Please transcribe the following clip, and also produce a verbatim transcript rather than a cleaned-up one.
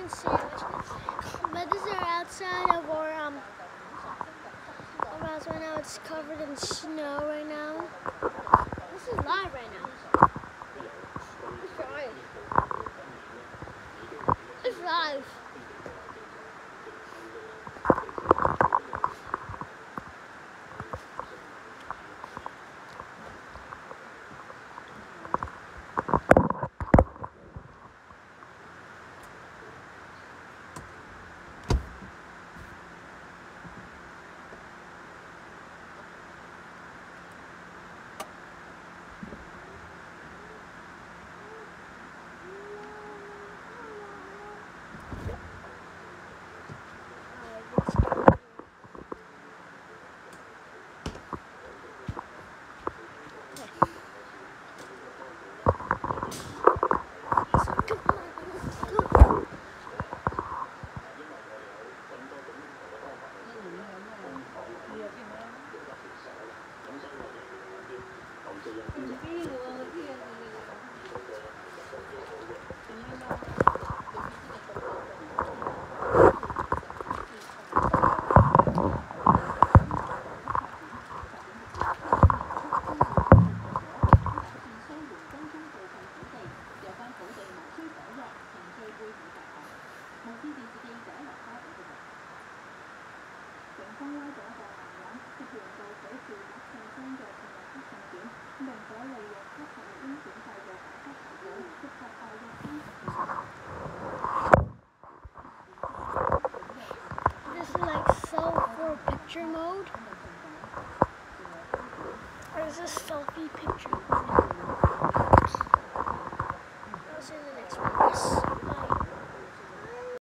can see it. But this is outside of our um our house right now. It's covered in snow right now. This is live right now. It's live. It's live. This is like self for picture mode. Or is this selfie picture?